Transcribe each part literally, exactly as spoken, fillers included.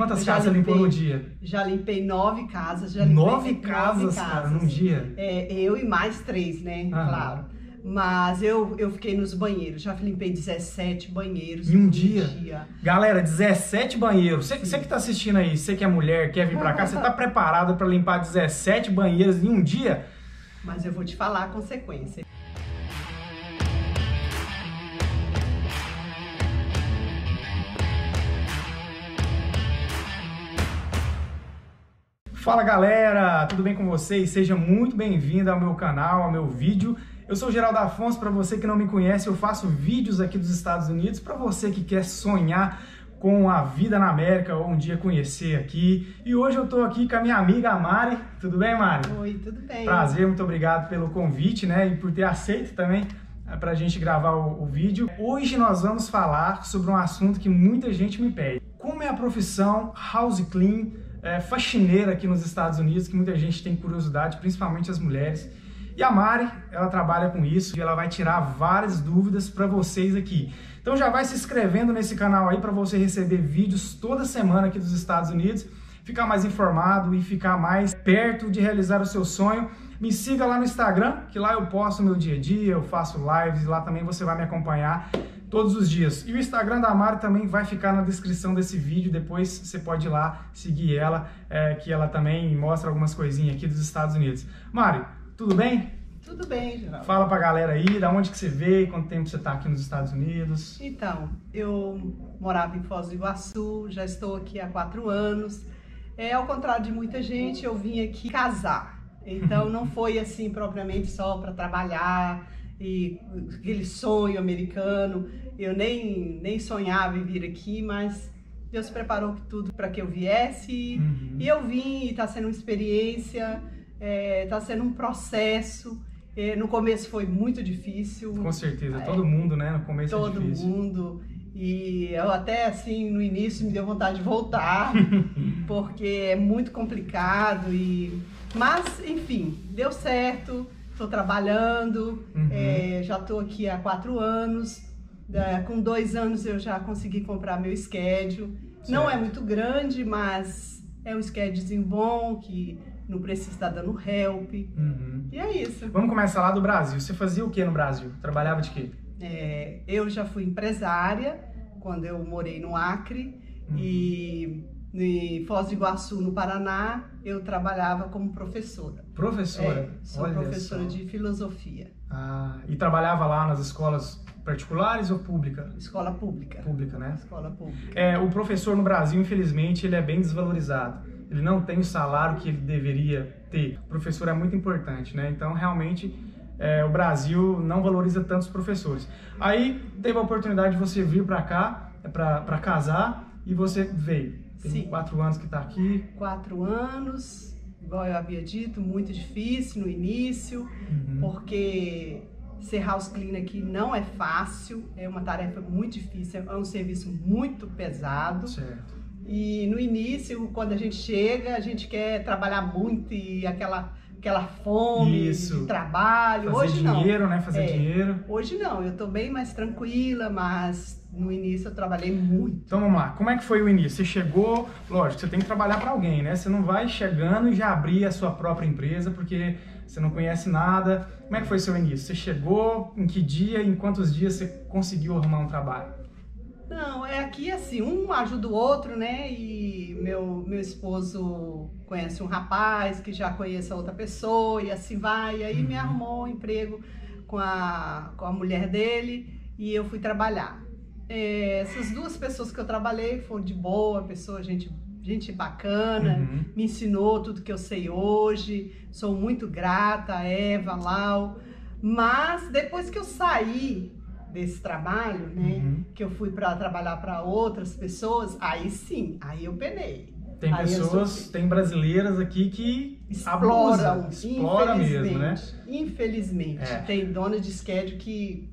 Quantas casas você limpou no dia? Já limpei nove casas. Já limpei Nove casas, nove cara, casas. num dia? É, eu e mais três, né? Aham. Claro. Mas eu, eu fiquei nos banheiros. Já limpei dezessete banheiros. Em um num dia? dia. Galera, dezessete banheiros. Você, você que tá assistindo aí, você que é mulher, quer vir pra cá, você tá preparado pra limpar dezessete banheiros em um dia? Mas eu vou te falar a consequência. Fala galera, tudo bem com vocês? Seja muito bem-vindo ao meu canal, ao meu vídeo. Eu sou o Geraldo Afonso, para você que não me conhece, eu faço vídeos aqui dos Estados Unidos, para você que quer sonhar com a vida na América ou um dia conhecer aqui. E hoje eu tô aqui com a minha amiga Mari. Tudo bem, Mari? Oi, tudo bem. Prazer, muito obrigado pelo convite, né? E por ter aceito também para a gente gravar o, o vídeo. Hoje nós vamos falar sobre um assunto que muita gente me pede. Como é a profissão house clean, é, faxineira aqui nos Estados Unidos, que muita gente tem curiosidade, principalmente as mulheres. E a Mari, ela trabalha com isso e ela vai tirar várias dúvidas para vocês aqui. Então já vai se inscrevendo nesse canal aí para você receber vídeos toda semana aqui dos Estados Unidos, ficar mais informado e ficar mais perto de realizar o seu sonho. Me siga lá no Instagram, que lá eu posto meu dia a dia, eu faço lives, lá também você vai me acompanhar todos os dias. E o Instagram da Mari também vai ficar na descrição desse vídeo, depois você pode ir lá seguir ela, é, que ela também mostra algumas coisinhas aqui dos Estados Unidos. Mari, tudo bem? Tudo bem, Geraldo. Fala pra galera aí, da onde que você veio, quanto tempo você tá aqui nos Estados Unidos? Então, eu morava em Foz do Iguaçu, já estou aqui há quatro anos. É, ao contrário de muita gente, eu vim aqui casar. Então, não foi assim propriamente só para trabalhar e aquele sonho americano. Eu nem, nem sonhava em vir aqui, mas Deus preparou tudo para que eu viesse. Uhum. E eu vim, e está sendo uma experiência, está sendo um processo. É, no começo foi muito difícil. Com certeza, É, todo mundo, né? No começo todo é difícil. mundo. E eu até assim, no início me deu vontade de voltar, porque é muito complicado. E... Mas, enfim, deu certo, estou trabalhando, Uhum. é, já estou aqui há quatro anos. É, com dois anos eu já consegui comprar meu schedule. Não é muito grande, mas é um schedulezinho bom, que não precisa estar dando help. Uhum. E é isso. Vamos começar lá do Brasil. Você fazia o que no Brasil? Trabalhava de quê? É, eu já fui empresária quando eu morei no Acre. Uhum. E em Foz do Iguaçu, no Paraná, eu trabalhava como professora. Professora? É, sou Olha professora só. de filosofia. Ah, e trabalhava lá nas escolas particulares ou pública? Escola pública. Pública, né? Escola pública. É, o professor no Brasil, infelizmente, ele é bem desvalorizado. Ele não tem o salário que ele deveria ter. O professor é muito importante, né? Então, realmente, é, o Brasil não valoriza tanto os professores. Aí, teve a oportunidade de você vir para cá, para casar, e você veio. Tem Sim. quatro anos que está aqui. Quatro anos, igual eu havia dito, muito difícil no início, Uhum. porque ser house clean aqui não é fácil, é uma tarefa muito difícil, é um serviço muito pesado. Certo. E no início, quando a gente chega, a gente quer trabalhar muito e aquela, aquela fome Isso. de trabalho. Fazer Hoje dinheiro, não. né? Fazer É. dinheiro. Hoje não, eu tô bem mais tranquila, mas no início eu trabalhei muito. Então vamos lá, como é que foi o início? Você chegou, lógico, você tem que trabalhar para alguém, né? Você não vai chegando e já abrir a sua própria empresa porque você não conhece nada. Como é que foi seu início? Você chegou, em que dia, em quantos dias você conseguiu arrumar um trabalho? Não, é aqui assim, um ajuda o outro, né? E meu, meu esposo conhece um rapaz que já conhece a outra pessoa e assim vai. E aí me arrumou um emprego com a, com a mulher dele e eu fui trabalhar. É, essas duas pessoas que eu trabalhei foram de boa, pessoa, gente, gente bacana, Uhum. me ensinou tudo que eu sei hoje. Sou muito grata a Eva, Lau. Mas depois que eu saí desse trabalho, né, Uhum. que eu fui para trabalhar para outras pessoas, aí sim, aí eu penei. Tem Aí eu pessoas, sofri. tem brasileiras aqui que Exploram, abusam, explora mesmo, né? Infelizmente, É. tem dona de schedule que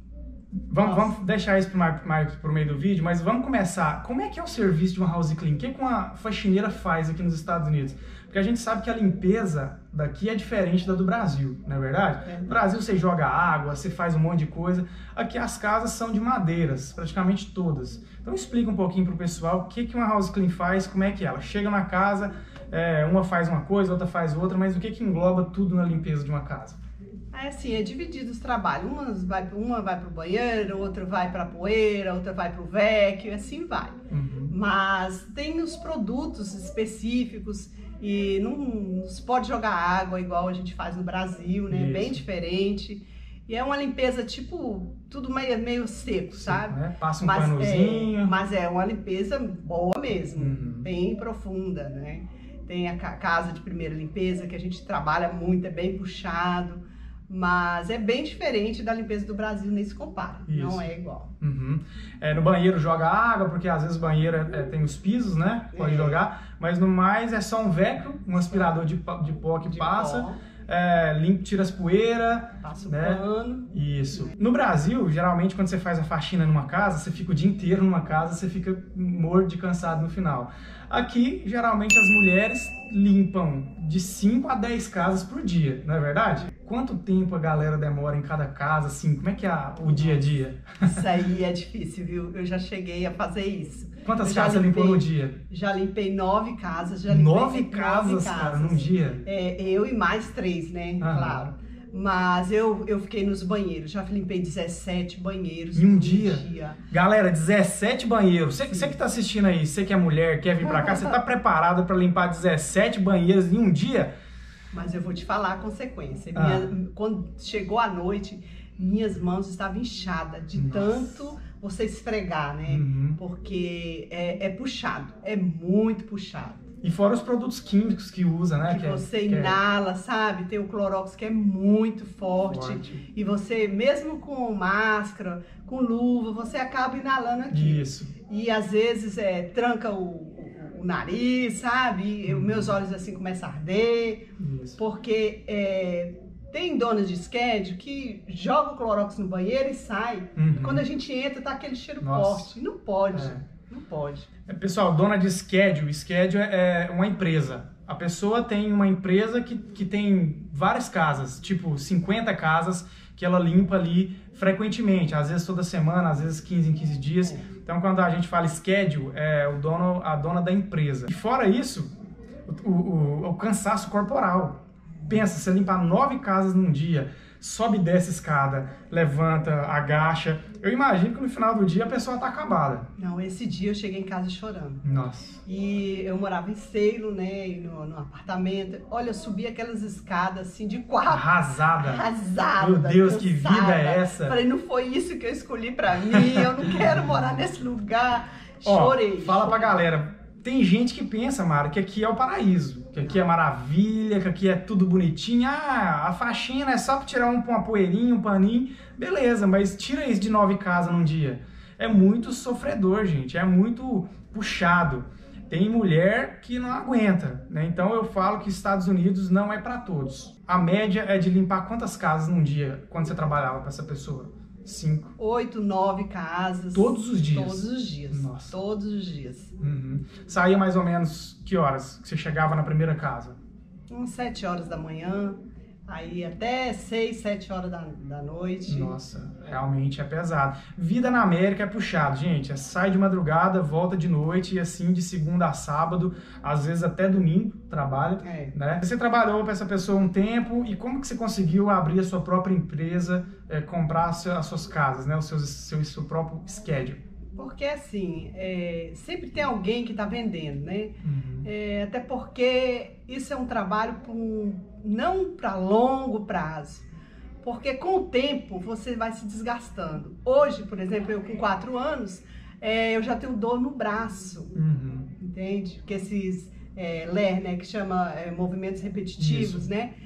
Vamos, vamos deixar isso para o meio do vídeo, mas vamos começar. Como é que é o serviço de uma house clean? O que que uma faxineira faz aqui nos Estados Unidos? Porque a gente sabe que a limpeza daqui é diferente da do Brasil, não é verdade? É. No Brasil você joga água, você faz um monte de coisa. Aqui as casas são de madeiras, praticamente todas. Então explica um pouquinho para o pessoal o que que uma house clean faz, como é que é. Ela chega na casa, é, uma faz uma coisa, outra faz outra, mas o que que engloba tudo na limpeza de uma casa? É assim, é dividido os trabalhos. Uma vai, uma vai para o banheiro, outra vai para a poeira, outra vai para o vacuum, assim vai. Uhum. Mas tem os produtos específicos e não, não se pode jogar água igual a gente faz no Brasil, né? Isso. Bem diferente. E é uma limpeza tipo, tudo meio, meio seco, sabe? Sim, né? Passa um mas, panozinho. É, mas é uma limpeza boa mesmo, uhum. Bem profunda, né? Tem a casa de primeira limpeza que a gente trabalha muito, é bem puxado. Mas é bem diferente da limpeza do Brasil, nem se compara. Isso. Não é igual. Uhum. É, no banheiro joga água, porque às vezes o banheiro é, tem os pisos, né? Pode é. jogar. Mas no mais é só um vacuum, um aspirador de, de pó que de passa. Pó. É, limpa, tira as poeiras. Passa o né? pano. Isso. No Brasil, geralmente quando você faz a faxina numa casa, você fica o dia inteiro numa casa, você fica morto de cansado no final. Aqui, geralmente as mulheres limpam de cinco a dez casas por dia, não é verdade? Quanto tempo a galera demora em cada casa, assim? Como é que é o dia a dia? Isso aí é difícil, viu? Eu já cheguei a fazer isso. Quantas casas você limpou no dia? Já limpei nove casas. Já limpei nove casas, nove cara, casas. Num dia? É, eu e mais três, né? Aham. Claro. Mas eu, eu fiquei nos banheiros, já limpei dezessete banheiros em um dia. dia. Galera, dezessete banheiros. Você, você que tá assistindo aí, você que é mulher, quer vir pra cá, você tá preparada pra limpar dezessete banheiros em um dia? Mas eu vou te falar a consequência. Ah. Minha, quando chegou a noite, minhas mãos estavam inchadas de Nossa. tanto você esfregar, né? Uhum. Porque é, é puxado, é muito puxado. E fora os produtos químicos que usa, né? Que, que você é, inala, é... sabe? Tem o Clorox que é muito forte. forte. E você, mesmo com máscara, com luva, você acaba inalando aqui. Isso. E às vezes é, tranca o, o, o nariz, sabe? E hum. meus olhos assim começam a arder. Isso. Porque é, tem donas de schedule que joga o Clorox no banheiro e sai. Uhum. E quando a gente entra, tá aquele cheiro Nossa. forte. Não pode. É. Não pode. Pessoal, dona de schedule, schedule é uma empresa. A pessoa tem uma empresa que, que tem várias casas, tipo cinquenta casas que ela limpa ali frequentemente, às vezes toda semana, às vezes quinze em quinze dias. É. Então quando a gente fala schedule, é o dono, a dona da empresa. E fora isso, o, o, o cansaço corporal. Pensa, você limpar nove casas num dia, sobe e desce escada, levanta, agacha. Eu imagino que no final do dia a pessoa tá acabada. Não, esse dia eu cheguei em casa chorando. Nossa. E eu morava em Ceilo, né, no, no apartamento. Olha, eu subi aquelas escadas assim de quatro. Arrasada. Arrasada. Meu Deus, cansada. Que vida é essa? Falei, não foi isso que eu escolhi pra mim, eu não quero morar nesse lugar. Ó, Chorei. Fala chorei. pra galera. Tem gente que pensa, Mara, que aqui é o paraíso, que aqui é maravilha, que aqui é tudo bonitinho. Ah, a faxina é só pra tirar um, uma poeirinha, um paninho. Beleza, mas tira isso de nove casas num dia. É muito sofredor, gente, é muito puxado. Tem mulher que não aguenta, né? Então eu falo que Estados Unidos não é pra todos. A média é de limpar quantas casas num dia, quando você trabalhava pra essa pessoa? Cinco. Oito, nove casas. Todos os dias? Todos os dias. Nossa. Todos os dias. Uhum. Saía mais ou menos que horas que você chegava na primeira casa? Umas sete horas da manhã, aí até seis, sete horas da, da noite. Nossa, realmente é pesado. Vida na América é puxado, gente. É, sai de madrugada, volta de noite e assim de segunda a sábado, às vezes até domingo trabalha. É. Né? Você trabalhou para essa pessoa um tempo e como que você conseguiu abrir a sua própria empresa, é, comprar as suas casas, né? o seu, seu, seu próprio schedule? Porque assim, é, sempre tem alguém que está vendendo, né? Uhum. É, até porque isso é um trabalho um, não para longo prazo. Porque com o tempo você vai se desgastando. Hoje, por exemplo, eu com quatro anos, é, eu já tenho dor no braço, uhum. entende? Porque esses é, L E R, né, que chama é, movimentos repetitivos, isso. né?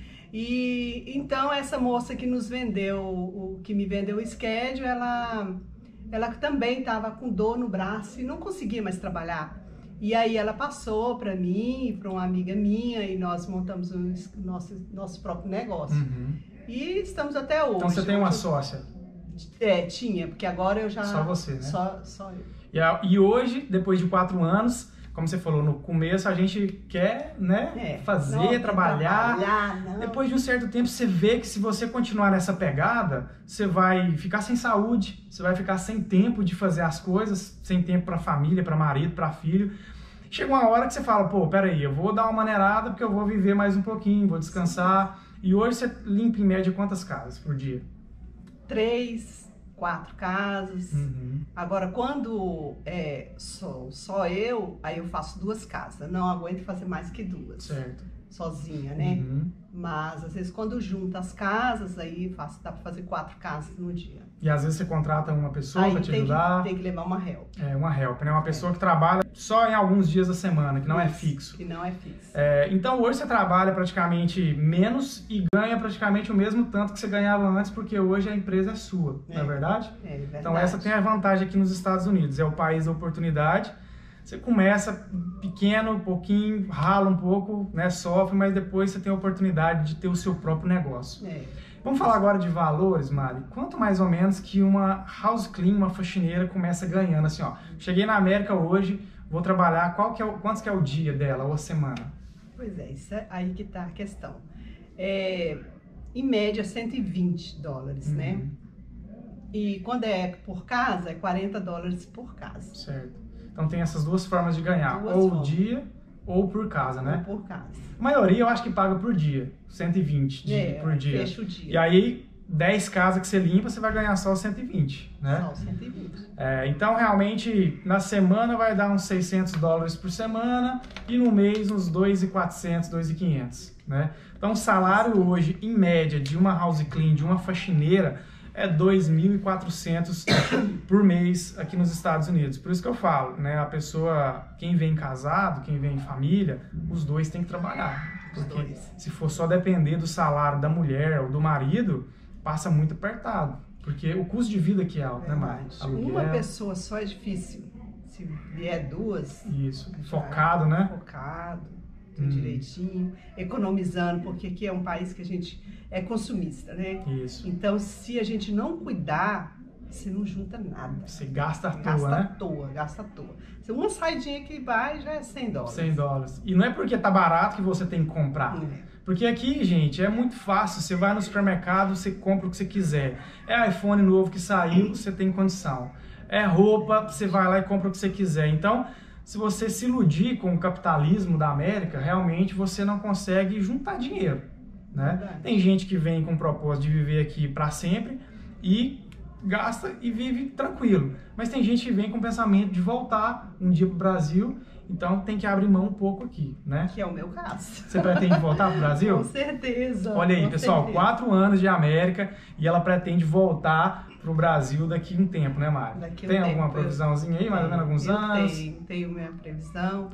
E então essa moça que nos vendeu, o que me vendeu o schedule, ela... ela também estava com dor no braço e não conseguia mais trabalhar. E aí ela passou para mim e para uma amiga minha e nós montamos o nosso, nosso próprio negócio. Uhum. E estamos até hoje. Então você tem uma hoje, sócia? É, tinha, porque agora eu já... Só você, né? Só, só eu. E, a, e hoje, depois de quatro anos, como você falou no começo, a gente quer, né, É, fazer, não, trabalhar. trabalhar não. Depois de um certo tempo, você vê que se você continuar nessa pegada, você vai ficar sem saúde, você vai ficar sem tempo de fazer as coisas, sem tempo para família, para marido, para filho. Chega uma hora que você fala, pô, peraí, eu vou dar uma maneirada porque eu vou viver mais um pouquinho, vou descansar. E hoje você limpa em média quantas casas por dia? Três, quatro casas. Uhum. Agora, quando é só, só eu, aí eu faço duas casas. Não aguento fazer mais que duas. Certo. Sozinha, né? Uhum. Mas, às vezes, quando junta as casas, aí faço, dá pra fazer quatro casas no dia. E às vezes você contrata uma pessoa aí para te tem ajudar. Que, tem que levar uma help. É, uma help, né? Uma pessoa que trabalha só em alguns dias da semana, que não é Isso, fixo. Que não é fixo. É, então hoje você trabalha praticamente menos e ganha praticamente o mesmo tanto que você ganhava antes, porque hoje a empresa é sua, É. não é verdade? É, é verdade. Então essa tem a vantagem aqui nos Estados Unidos, é o país da oportunidade. Você começa pequeno, um pouquinho, rala um pouco, né, sofre, mas depois você tem a oportunidade de ter o seu próprio negócio. É. Vamos falar agora de valores, Mari. Quanto mais ou menos que uma house clean, uma faxineira começa ganhando assim, ó. Cheguei na América hoje, vou trabalhar, qual que é o, quantos que é o dia dela ou a semana? Pois é, isso é aí que tá a questão. É, em média, cento e vinte dólares, Uhum. né? E quando é por casa, é quarenta dólares por casa. Certo. Então tem essas duas formas de ganhar, Duas ou formas. dia ou por casa, né? Ou por casa. A maioria eu acho que paga por dia, cento e vinte de, É, por dia. fecha o dia. E aí, dez casas que você limpa, você vai ganhar só cento e vinte, né? Só cento e vinte. É, então, realmente, na semana vai dar uns seiscentos dólares por semana e no mês uns dois mil e quatrocentos, dois mil e quinhentos, né? Então, o salário hoje, em média, de uma house clean, de uma faxineira, é dois mil e quatrocentos por mês aqui nos Estados Unidos. Por isso que eu falo, né? A pessoa, quem vem casado, quem vem em família, os dois têm que trabalhar. Os Porque dois. se for só depender do salário da mulher ou do marido, passa muito apertado. Porque o custo de vida aqui é alto, né, Mari? Verdade. Aluguel, Uma pessoa só é difícil. Se vier duas, Isso, já focado, né? focado, tudo Hum. direitinho, economizando, porque aqui é um país que a gente é consumista, né? Isso. Então, se a gente não cuidar, você não junta nada. Você gasta à toa, Gasta à né? toa, gasta à toa. Se uma saidinha que vai, já é cem dólares. cem dólares. E não é porque tá barato que você tem que comprar. É. Porque aqui, gente, é muito fácil. Você vai no supermercado, você compra o que você quiser. É iPhone novo que saiu, você tem condição. É roupa, você vai lá e compra o que você quiser. Então, se você se iludir com o capitalismo da América, realmente você não consegue juntar dinheiro, né? Verdade. Tem gente que vem com o propósito de viver aqui para sempre e gasta e vive tranquilo. Mas tem gente que vem com o pensamento de voltar um dia para o Brasil, então tem que abrir mão um pouco aqui, né? Que é o meu caso. Você pretende voltar para o Brasil? Com certeza. Olha aí, com pessoal, certeza. quatro anos de América e ela pretende voltar para o Brasil daqui a um tempo, né, Mari? Daqui a um Tem tempo, alguma eu- previsãozinha aí, mais ou menos alguns eu anos? Tenho, tenho minha previsão,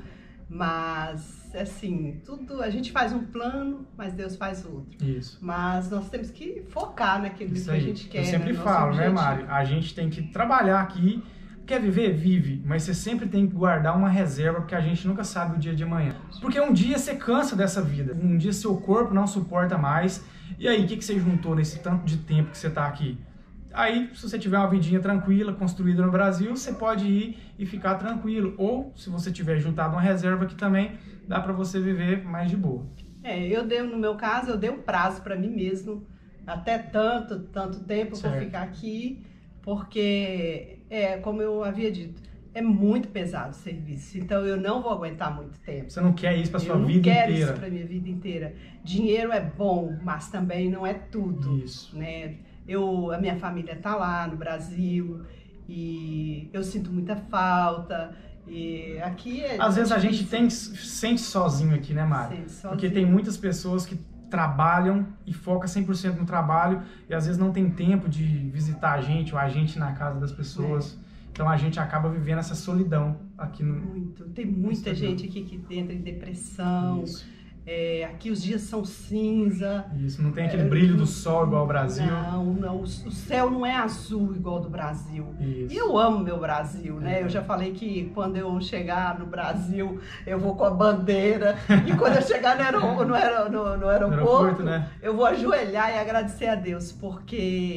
mas assim, tudo a gente faz um plano, mas Deus faz outro. Isso. Mas nós temos que focar naquilo Isso que a aí. gente quer. Eu sempre no nosso falo, né, objetivo. Mari? A gente tem que trabalhar aqui. Quer viver? Vive. Mas você sempre tem que guardar uma reserva, porque a gente nunca sabe o dia de amanhã. Porque um dia você cansa dessa vida. Um dia seu corpo não suporta mais. E aí, o que, que você juntou nesse tanto de tempo que você está aqui? Aí, se você tiver uma vidinha tranquila, construída no Brasil, você pode ir e ficar tranquilo. Ou, se você tiver juntado uma reserva aqui também, dá para você viver mais de boa. É, eu dei, no meu caso, eu dei um prazo para mim mesmo, até tanto, tanto tempo eu vou Certo. ficar aqui, porque, é, como eu havia dito, é muito pesado o serviço, então eu não vou aguentar muito tempo. Você não quer isso para sua eu não vida quero inteira. isso para minha vida inteira. Dinheiro é bom, mas também não é tudo, Isso. né? Eu, a minha família tá lá no Brasil e eu sinto muita falta. E aqui é Às vezes a gente difícil. tem, sente sozinho aqui, né, Mari? Sente sozinho. Porque tem muitas pessoas que trabalham e focam cem por cento no trabalho e às vezes não tem tempo de visitar a gente ou a gente na casa das pessoas. É. Então a gente acaba vivendo essa solidão aqui no... Muito. Tem muita Instagram. gente aqui que entra em depressão. Isso, É, aqui os dias são cinza. isso. Não tem aquele É, brilho do sol igual ao Brasil. Não, não. O, o céu não é azul igual ao do Brasil. Isso. E eu amo meu Brasil, né? É. Eu já falei que quando eu chegar no Brasil, eu vou com a bandeira. E quando eu chegar no, aero, no, aero, no, no aeroporto, aeroporto, né? eu vou ajoelhar e agradecer a Deus, porque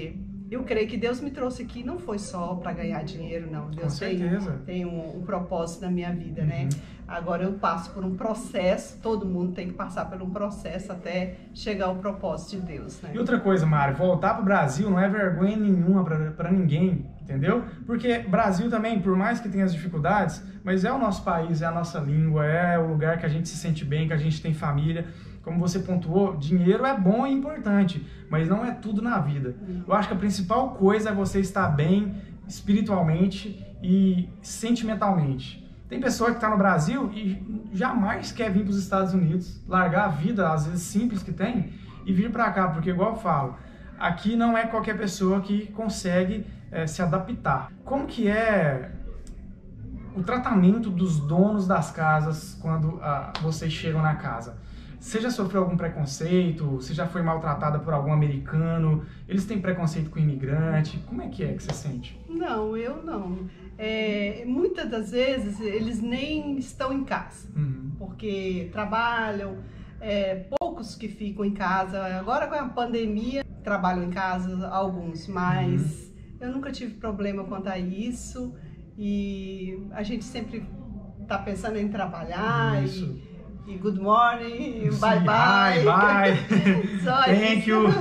eu creio que Deus me trouxe aqui não foi só para ganhar dinheiro, não. Deus Com tem, certeza. tem um, um propósito na minha vida, Uhum. né? Agora eu passo por um processo, todo mundo tem que passar por um processo até chegar ao propósito de Deus, né? E outra coisa, Mari, voltar pro Brasil não é vergonha nenhuma para ninguém, entendeu? Porque Brasil também, por mais que tenha as dificuldades, mas é o nosso país, é a nossa língua, é o lugar que a gente se sente bem, que a gente tem família. Como você pontuou, dinheiro é bom e importante, mas não é tudo na vida. Eu acho que a principal coisa é você estar bem espiritualmente e sentimentalmente. Tem pessoa que está no Brasil e jamais quer vir para os Estados Unidos, largar a vida, às vezes simples que tem, e vir para cá, porque igual eu falo, aqui não é qualquer pessoa que consegue é, se adaptar. Como que é o tratamento dos donos das casas quando ah, vocês chegam na casa? Você já sofreu algum preconceito? Você já foi maltratada por algum americano? Eles têm preconceito com imigrante? Como é que é que você sente? Não, eu não. É, muitas das vezes eles nem estão em casa, Uhum. porque trabalham, é, poucos que ficam em casa. Agora com a pandemia trabalham em casa alguns, mas uhum. eu nunca tive problema quanto a isso e a gente sempre está pensando em trabalhar isso. e, e good morning, Sim, bye bye, bye, bye. Só Thank isso. you.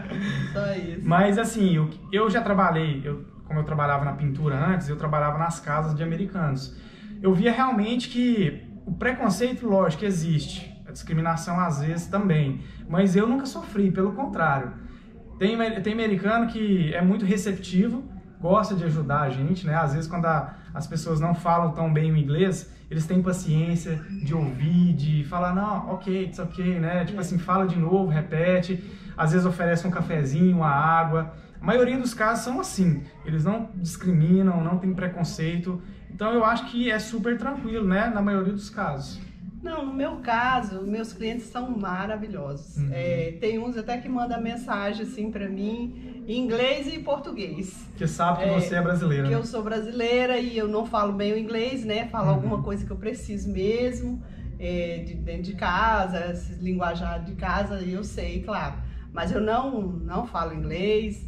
Só isso. Mas assim, eu, eu já trabalhei, eu, como eu trabalhava na pintura antes, eu trabalhava nas casas de americanos. Eu via realmente que o preconceito, lógico, existe. A discriminação às vezes também. Mas eu nunca sofri, pelo contrário. Tem, tem americano que é muito receptivo, gosta de ajudar a gente, né? Às vezes quando a, as pessoas não falam tão bem o inglês, eles têm paciência de ouvir, de falar, não, ok, it's ok, né? Tipo assim, fala de novo, repete. Às vezes oferece um cafezinho, uma água. A maioria dos casos são assim, eles não discriminam, não tem preconceito. Então eu acho que é super tranquilo, né? Na maioria dos casos. Não, no meu caso, meus clientes são maravilhosos. Uhum. É, tem uns até que mandam mensagem assim pra mim em inglês e em português. Que sabe que é, você é brasileira. Que né? eu sou brasileira e eu não falo bem o inglês, né? Falo uhum. alguma coisa que eu preciso mesmo, é, de dentro de casa, linguajar de casa, eu sei, claro. Mas eu não, não falo inglês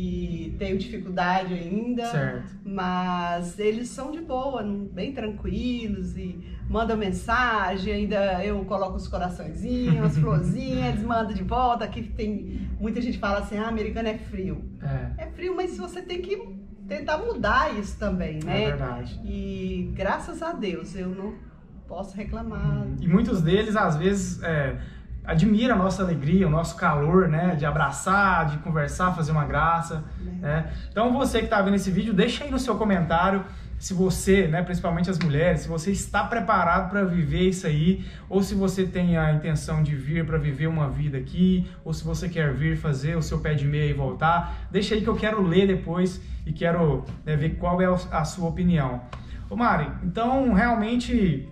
e tenho dificuldade ainda, certo. Mas eles são de boa, bem tranquilos e mandam mensagem, ainda eu coloco os coraçõezinhos, as florzinhas, eles mandam de volta. Aqui tem muita gente que fala assim, ah, americano é frio. É. É frio, mas você tem que tentar mudar isso também, né? É verdade. E graças a Deus eu não posso reclamar. E muitos deles, às vezes, é, admiram a nossa alegria, o nosso calor, né? De abraçar, de conversar, fazer uma graça. Né? Então você que está vendo esse vídeo, deixa aí no seu comentário se você, né, principalmente as mulheres, se você está preparado para viver isso aí, ou se você tem a intenção de vir para viver uma vida aqui, ou se você quer vir fazer o seu pé de meia e voltar. Deixa aí que eu quero ler depois e quero, né, ver qual é a sua opinião. Ô Mari, então realmente,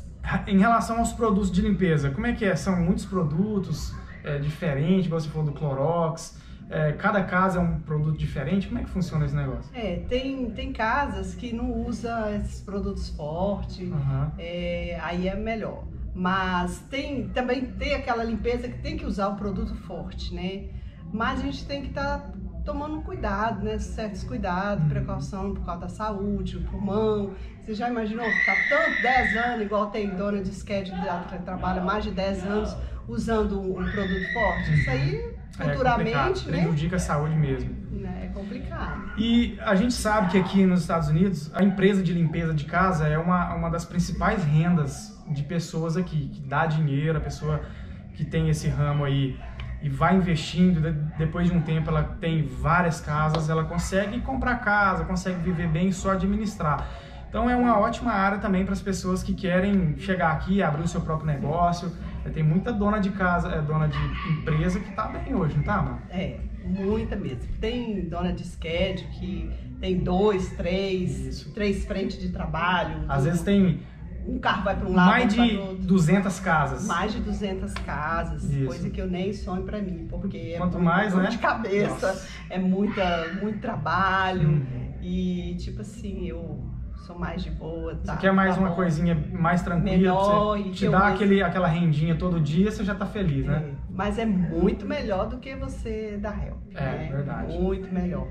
em relação aos produtos de limpeza, como é que é? São muitos produtos é, diferentes, você falou do Clorox, é, cada casa é um produto diferente, como é que funciona esse negócio? É, tem, tem casas que não usam esses produtos fortes, uhum. é, aí é melhor. Mas tem, também tem aquela limpeza que tem que usar o produto forte, né? Mas a gente tem que estar tá tomando cuidado, né? Certos cuidados, precaução por causa da saúde, o pulmão. Você já imaginou ficar tanto, dez anos, igual tem dona de schedule que trabalha mais de dez anos usando um, um produto forte? Isso aí, futuramente, é né? Prejudica a saúde mesmo. É complicado. E a gente sabe que aqui nos Estados Unidos, a empresa de limpeza de casa é uma, uma das principais rendas de pessoas aqui, que dá dinheiro, a pessoa que tem esse ramo aí e vai investindo, depois de um tempo ela tem várias casas, ela consegue comprar casa, consegue viver bem e só administrar. Então é uma ótima área também para as pessoas que querem chegar aqui, abrir o seu próprio negócio. Tem muita dona de casa, é, dona de empresa que tá bem hoje, não tá, mano? É, muita mesmo. Tem dona de schedule que tem dois, três, Isso. três frentes de trabalho. Às um, vezes tem um carro vai para um lado, mais de duzentas casas. Mais de duzentas casas, Isso. coisa que eu nem sonho para mim, porque Quanto é mais, dor né? de cabeça, Nossa. é muita, muito trabalho uhum. e tipo assim, eu sou mais de boa, tá? Você quer mais tá uma bom. coisinha mais tranquila, Menor, você e te eu dá mesmo- aquele, aquela rendinha todo dia, você já tá feliz, né? É, mas é muito melhor do que você dar help. É, né? verdade. Muito melhor.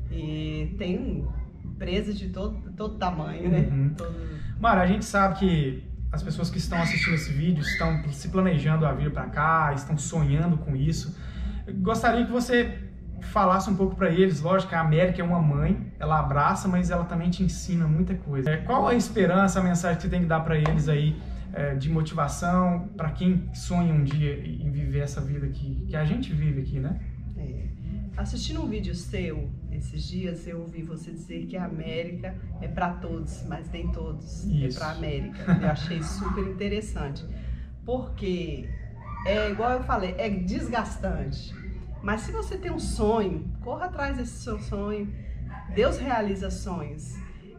E tem empresas de todo, todo tamanho, né? Uhum. Todo... Mara, a gente sabe que as pessoas que estão assistindo esse vídeo estão se planejando a vir para cá, estão sonhando com isso. Eu gostaria que você falasse um pouco para eles. Lógico que a América é uma mãe, ela abraça, mas ela também te ensina muita coisa. É, qual a esperança, a mensagem que você tem que dar para eles aí é, de motivação para quem sonha um dia em viver essa vida que, que a gente vive aqui, né? É. Assistindo um vídeo seu esses dias, eu ouvi você dizer que a América é para todos, mas nem todos Isso. é para a América. Eu achei super interessante, porque é igual eu falei, é desgastante. Mas se você tem um sonho, corra atrás desse seu sonho. Deus realiza sonhos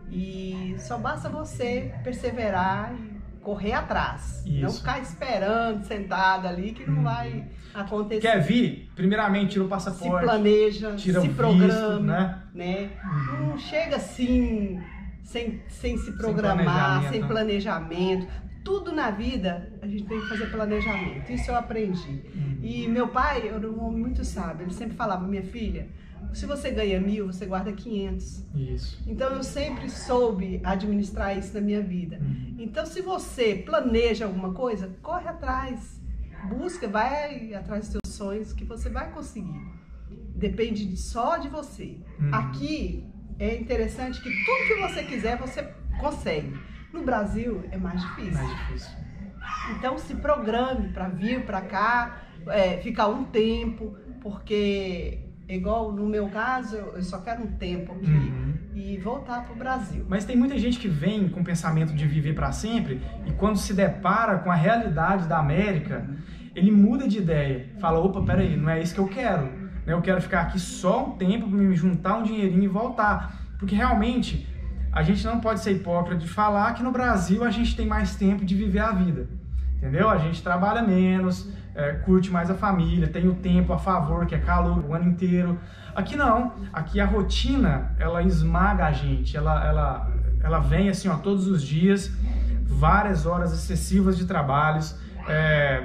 e só basta você perseverar e correr atrás. Isso. Não ficar esperando, sentado ali, que não hum. vai acontecer. Quer vir? Primeiramente, tira o Se passaporte. planeja, tira se o programa, visto, né? né? Uhum. Não chega assim, sem, sem se programar, planejamento, sem né? planejamento. Tudo na vida a gente tem que fazer planejamento. Isso eu aprendi. Uhum. E meu pai era um homem muito sábio. Ele sempre falava, minha filha, se você ganha mil, você guarda quinhentos. Isso. Então eu sempre soube administrar isso na minha vida. Uhum. Então se você planeja alguma coisa, corre atrás, busca, vai atrás dos seus sonhos que você vai conseguir. Depende só de você. Uhum. Aqui é interessante que tudo que você quiser você consegue. No Brasil é mais difícil. Mais difícil. Então se programe para vir para cá, é, ficar um tempo, porque igual no meu caso, eu só quero um tempo aqui Uhum. e voltar para o Brasil. Mas tem muita gente que vem com o pensamento de viver para sempre e quando se depara com a realidade da América, ele muda de ideia. Fala, opa, peraí, não é isso que eu quero. Eu quero ficar aqui só um tempo para me juntar um dinheirinho e voltar. Porque realmente a gente não pode ser hipócrita de falar que no Brasil a gente tem mais tempo de viver a vida. Entendeu? A gente trabalha menos, é, curte mais a família, tem o tempo a favor, que é calor o ano inteiro. Aqui não, aqui a rotina, ela esmaga a gente, ela, ela, ela vem assim, ó, todos os dias, várias horas excessivas de trabalhos, é,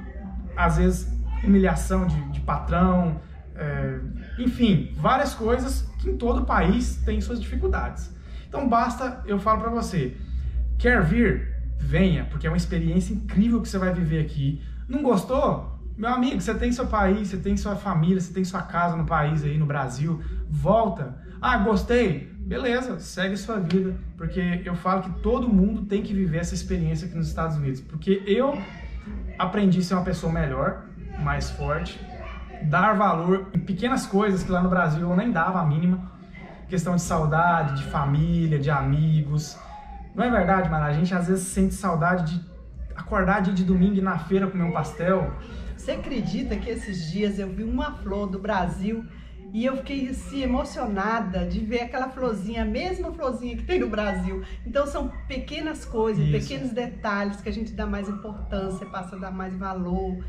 às vezes humilhação de, de patrão, é, enfim, várias coisas que em todo o país tem suas dificuldades. Então basta, eu falo pra você, quer vir? Venha, porque é uma experiência incrível que você vai viver aqui. Não gostou? Meu amigo, você tem seu país, você tem sua família, você tem sua casa no país aí, no Brasil. Volta. Ah, gostei? Beleza, segue sua vida. Porque eu falo que todo mundo tem que viver essa experiência aqui nos Estados Unidos. Porque eu aprendi a ser uma pessoa melhor, mais forte, dar valor em pequenas coisas que lá no Brasil eu nem dava a mínima. Questão de saudade, de família, de amigos. Não é verdade, mano? A gente às vezes sente saudade de acordar dia de domingo e ir na feira comer um pastel. Você acredita que esses dias eu vi uma flor do Brasil e eu fiquei assim emocionada de ver aquela florzinha, a mesma florzinha que tem no Brasil. Então são pequenas coisas, Isso. pequenos detalhes que a gente dá mais importância, passa a dar mais valor.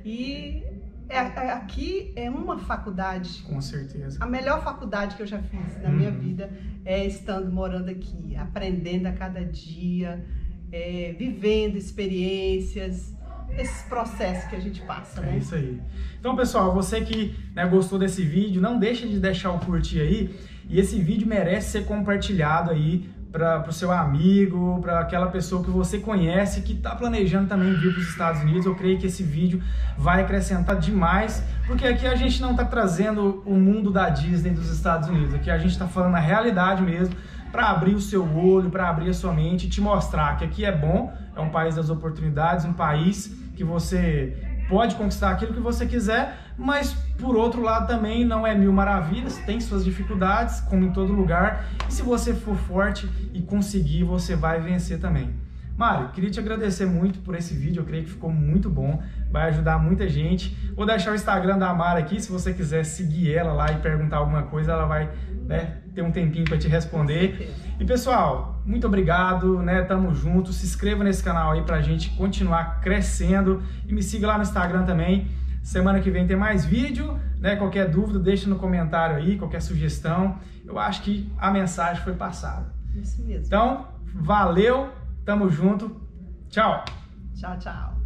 E é, é, aqui é uma faculdade. Com certeza. A melhor faculdade que eu já fiz na Uhum. minha vida é estando morando aqui, aprendendo a cada dia, é, vivendo experiências, esses processos que a gente passa, né? É isso aí. Então, pessoal, você que, né, gostou desse vídeo, não deixe de deixar o curtir aí. E esse vídeo merece ser compartilhado aí para o seu amigo, para aquela pessoa que você conhece que está planejando também vir para os Estados Unidos. Eu creio que esse vídeo vai acrescentar demais, porque aqui a gente não está trazendo o mundo da Disney dos Estados Unidos. Aqui a gente está falando a realidade mesmo, para abrir o seu olho, para abrir a sua mente e te mostrar que aqui é bom, é um país das oportunidades, um país que você pode conquistar aquilo que você quiser, mas por outro lado também não é mil maravilhas, tem suas dificuldades, como em todo lugar, e se você for forte e conseguir, você vai vencer também. Mário, queria te agradecer muito por esse vídeo, eu creio que ficou muito bom, vai ajudar muita gente. Vou deixar o Instagram da Mara aqui, se você quiser seguir ela lá e perguntar alguma coisa, ela vai, né, ter um tempinho para te responder. E pessoal, muito obrigado, né? Tamo junto, se inscreva nesse canal aí pra gente continuar crescendo e me siga lá no Instagram também. Semana que vem tem mais vídeo, né? Qualquer dúvida deixa no comentário aí, qualquer sugestão. Eu acho que a mensagem foi passada. Isso mesmo. Então, valeu, tamo junto, tchau. Tchau, tchau.